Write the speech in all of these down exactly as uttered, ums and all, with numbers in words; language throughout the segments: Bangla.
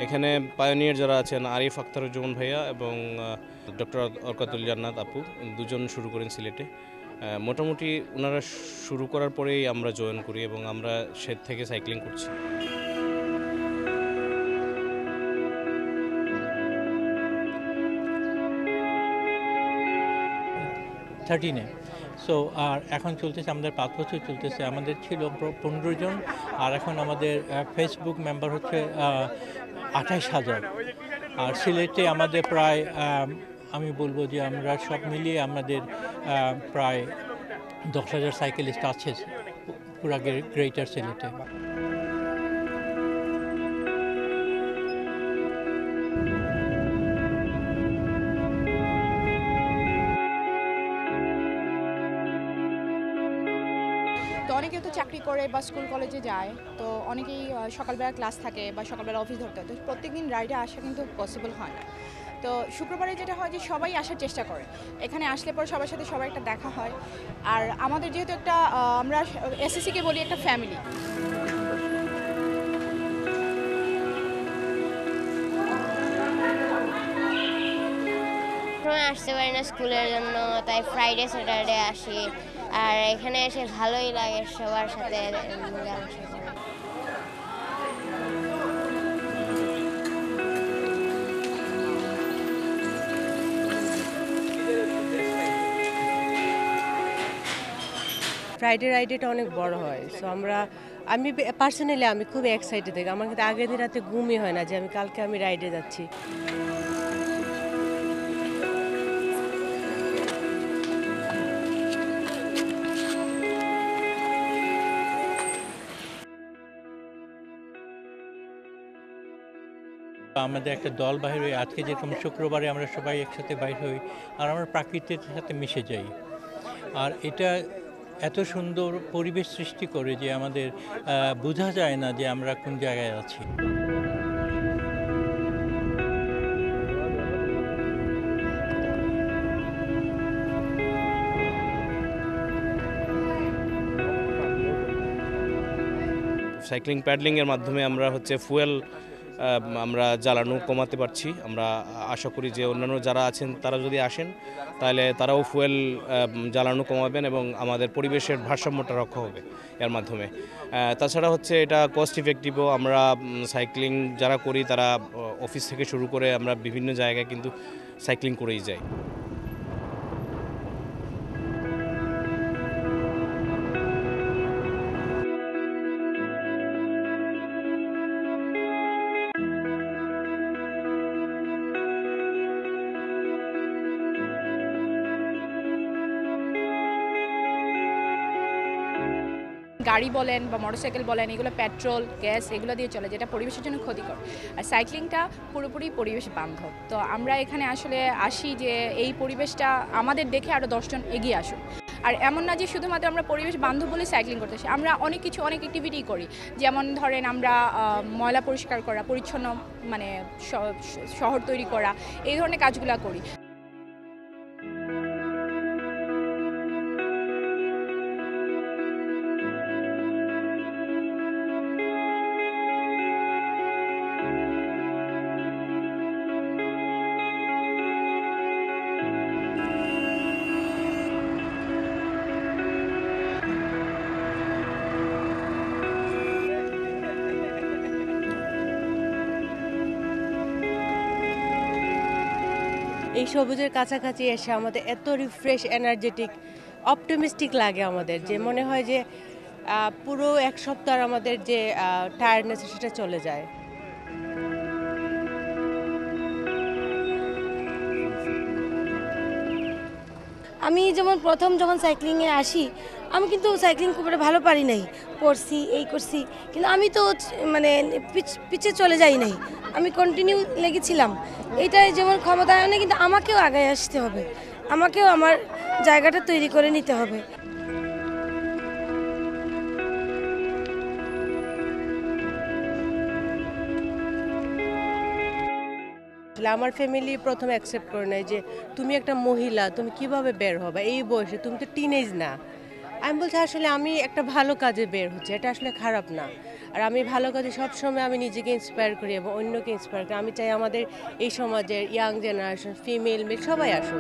এখানে পায়োনিয়ার যারা আছেন আরিফ আখতারুজ্জামান ভাইয়া এবং ডক্টর অরকাতুল জান্নাত আপু দুজন শুরু করেন সিলেটে। মোটামুটি ওনারা শুরু করার পরেই আমরা জয়েন করি এবং আমরা সে থেকে সাইক্লিং করছি। থার্টিনে সো আর এখন চলতেছে আমাদের পাঁচ বছর চলতেছে। আমাদের ছিল পনেরো জন আর এখন আমাদের ফেসবুক মেম্বার হচ্ছে আঠাইশ হাজার। আর সিলেটে আমাদের প্রায় আমি বলবো যে আমরা সব মিলিয়ে আমাদের প্রায় দশ হাজার সাইকেলিস্ট আছে পুরা গ্রেটার সিলেটে। তো অনেকেই তো চাকরি করে বা স্কুল কলেজে যায়, তো অনেকেই সকালবেলা ক্লাস থাকে বা সকালবেলা অফিস ধরতে হয়, তো প্রত্যেকদিন রাইডে আসা কিন্তু পসিবল হয় না। তো শুক্রবারে যেটা হয় যে সবাই আসার চেষ্টা করে, এখানে আসলে পর সবার সাথে সবার একটা দেখা হয়। আর আমাদের যেহেতু একটা আমরা এসএসসিকে বলি একটা ফ্যামিলি, আসতে পারি না স্কুলের জন্য, তাই ফ্রাইডে স্যাটারডে আসি। আর এখানে এসে ভালোই লাগে সবার সাথে মিলামেশা করে। ফ্রাইডে রাইডেটা অনেক বড় হয়, সো আমরা আমি পার্সোনালি আমি খুব এক্সাইটেড থাকি। আমার কিন্তু আগের দিন রাতে ঘুমই হয় না যে আমি কালকে আমি রাইডে যাচ্ছি। আমাদের একটা দল বাইর হই, আজকে যেরকম শুক্রবারে আমরা সবাই একসাথে বাইর হই আর আমরা প্রাকৃতিক সাথে মিশে যাই। আর এটা এত সুন্দর পরিবেশ সৃষ্টি করে যে আমাদের বোঝা যায় না যে আমরা কোন জায়গায় আছি। সাইক্লিং প্যাডলিংয়ের মাধ্যমে আমরা হচ্ছে ফুয়েল আমরা জ্বালানো কমাতে পারছি। আমরা আশা করি যে অন্যান্য যারা আছেন তারা যদি আসেন তাহলে তারাও ফুয়েল জ্বালানো কমাবেন এবং আমাদের পরিবেশের ভারসাম্যটা রক্ষা হবে এর মাধ্যমে। তাছাড়া হচ্ছে এটা কস্ট ইফেক্টিভও। আমরা সাইক্লিং যারা করি তারা অফিস থেকে শুরু করে আমরা বিভিন্ন জায়গায় কিন্তু সাইক্লিং করেই যাই। গাড়ি বলেন বা মোটরসাইকেল বলেন, এগুলো পেট্রোল গ্যাস এগুলো দিয়ে চলে, যেটা পরিবেশের জন্য ক্ষতিকর। আর সাইক্লিংটা পুরোপুরি পরিবেশ বান্ধব। তো আমরা এখানে আসলে আসি যে এই পরিবেশটা আমাদের দেখে আরও দশজন এগিয়ে আসুক। আর এমন না যে শুধুমাত্র আমরা পরিবেশ বান্ধব বলে সাইক্লিং করতে আসি, আমরা অনেক কিছু অনেক অ্যাক্টিভিটি করি। যেমন ধরেন আমরা ময়লা পরিষ্কার করা, পরিচ্ছন্ন মানে শহর তৈরি করা, এই ধরনের কাজগুলো করি। এই সবুজের কাছাকাছি এসে আমাদের এত রিফ্রেশ, এনার্জেটিক, অপটিমিস্টিক লাগে আমাদের, যে মনে হয় যে পুরো এক সপ্তাহ আমাদের যে টায়ার্ডনেস সেটা চলে যায়। আমি যেমন প্রথম যখন সাইক্লিংয়ে আসি, আমি কিন্তু সাইক্লিং খুব একটা ভালো পারি নাই, পড়ছি এই করছি, কিন্তু আমি তো মানে পিছে চলে যাই নাই, আমি কন্টিনিউ লেগেছিলাম। এইটাই যেমন ক্ষমতায়নে, কিন্তু আমাকেও আগায় আসতে হবে, আমাকেও আমার জায়গাটা তৈরি করে নিতে হবে। আমার ফ্যামিলি প্রথমে অ্যাকসেপ্ট করে নেয় যে তুমি একটা মহিলা, তুমি কিভাবে বের হবে এই বয়সে, তুমি তো টিনেজ না। আমি বলছি আসলে আমি একটা ভালো কাজে বের হচ্ছে, এটা আসলে খারাপ না। আর আমি ভালো কাজে সবসময় আমি নিজেকে ইন্সপায়ার করি এবং অন্যকে ইন্সপায়ার করি। আমি চাই আমাদের এই সমাজের ইয়াং জেনারেশন, ফিমেল মেল সবাই আসুক।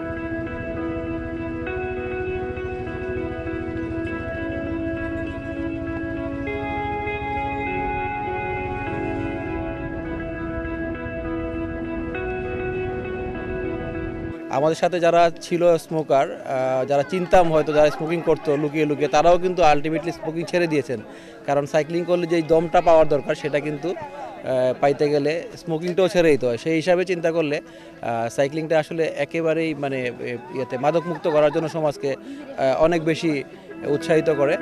আমাদের সাথে যারা ছিল স্মোকার, যারা চিনতাম হয়তো যারা স্মোকিং করতো লুকিয়ে লুকিয়ে, তারাও কিন্তু আলটিমেটলি স্মোকিং ছেড়ে দিয়েছেন। কারণ সাইক্লিং করলে যেই দমটা পাওয়ার দরকার সেটা কিন্তু পাইতে গেলে স্মোকিংটাও ছেড়ে দিতে হয়। সেই হিসাবে চিন্তা করলে সাইক্লিংটা আসলে একেবারেই মানে ইয়েতে মাদকমুক্ত করার জন্য সমাজকে অনেক বেশি উৎসাহিত করে।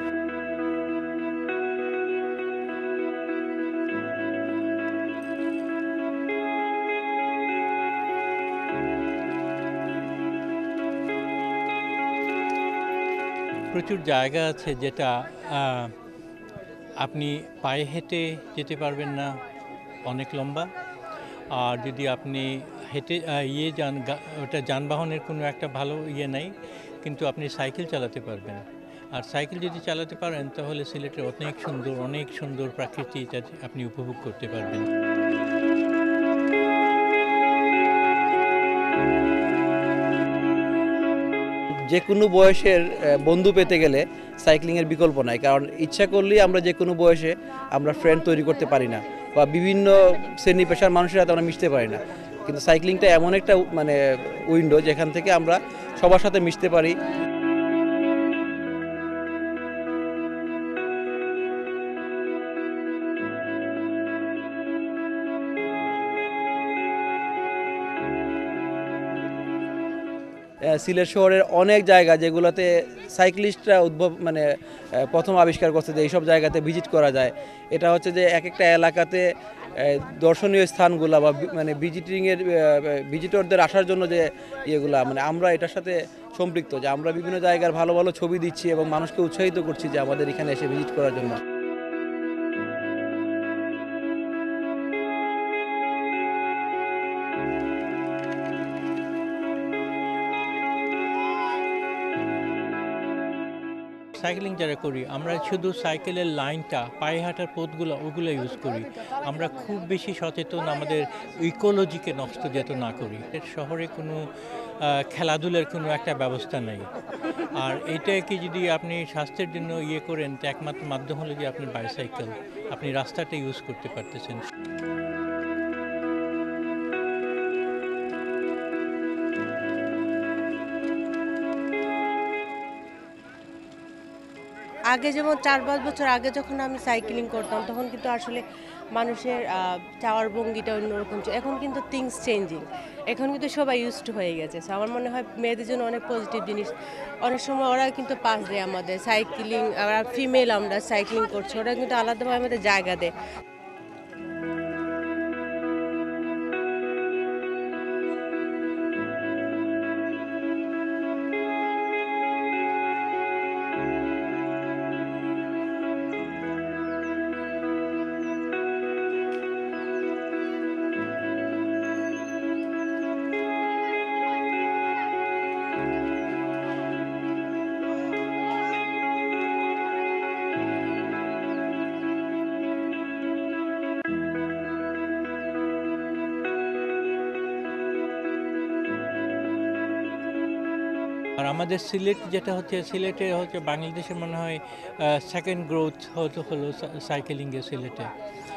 প্রচুর জায়গা আছে যেটা আপনি পায়ে হেঁটে যেতে পারবেন না, অনেক লম্বা। আর যদি আপনি হেঁটে ইয়ে যান, ওটা যানবাহনের কোনো একটা ভালো ইয়ে নাই, কিন্তু আপনি সাইকেল চালাতে পারবেন। আর সাইকেল যদি চালাতে পারেন তাহলে সিলেটের অনেক সুন্দর অনেক সুন্দর প্রাকৃতিক আপনি উপভোগ করতে পারবেন। যে কোনো বয়সের বন্ধু পেতে গেলে সাইক্লিংয়ের বিকল্প নাই। কারণ ইচ্ছা করলেই আমরা যে কোনো বয়সে আমরা ফ্রেন্ড তৈরি করতে পারি না, বা বিভিন্ন শ্রেণী পেশার মানুষের সাথে আমরা মিশতে পারি না। কিন্তু সাইক্লিংটা এমন একটা মানে উইন্ডো যেখান থেকে আমরা সবার সাথে মিশতে পারি। সিলেট শহরের অনেক জায়গা যেগুলোতে সাইক্লিস্টরা উদ্ভব মানে প্রথম আবিষ্কার করছে যে এইসব জায়গাতে ভিজিট করা যায়। এটা হচ্ছে যে এক একটা এলাকাতে দর্শনীয় স্থানগুলা বা মানে ভিজিটিংয়ের ভিজিটরদের আসার জন্য যে ইয়েগুলা, মানে আমরা এটার সাথে সম্পৃক্ত, যে আমরা বিভিন্ন জায়গার ভালো ভালো ছবি দিচ্ছি এবং মানুষকে উৎসাহিত করছি যে আমাদের এখানে এসে ভিজিট করার জন্য। সাইক্লিং যারা করি আমরা শুধু সাইকেলের লাইনটা, পায়ে হাঁটার পথগুলো ওগুলো ইউজ করি। আমরা খুব বেশি সচেতন আমাদের ইকোলজিকে নষ্ট যাতে না করি। এর শহরে কোনো খেলাধুলার কোনো একটা ব্যবস্থা নেই। আর এটাকে যদি আপনি স্বাস্থ্যের জন্য ইয়ে করেন তো একমাত্র মাধ্যম হলো যে আপনার বাইসাইকেল, আপনি রাস্তাটা ইউজ করতে পারতেছেন। আগে যেমন চার পাঁচ বছর আগে যখন আমি সাইক্লিং করতাম তখন কিন্তু আসলে মানুষের চাওয়ার ভঙ্গিটা অন্যরকম ছিল। এখন কিন্তু থিংস চেঞ্জিং, এখন কিন্তু সবাই ইউজড হয়ে গেছে। আমার মনে হয় মেয়েদের জন্য অনেক পজিটিভ জিনিস। অনেক সময় ওরা কিন্তু পাস দেয় আমাদের সাইক্লিং, আমরা ফিমেল আমরা সাইক্লিং করছি, ওরা কিন্তু আলাদাভাবে আমাদের জায়গা দেয়। আর আমাদের সিলেট যেটা হচ্ছে, সিলেটে হচ্ছে বাংলাদেশে মনে হয় সেকেন্ড গ্রোথ হতো হলো সাইকেলিংয়ে সিলেটে।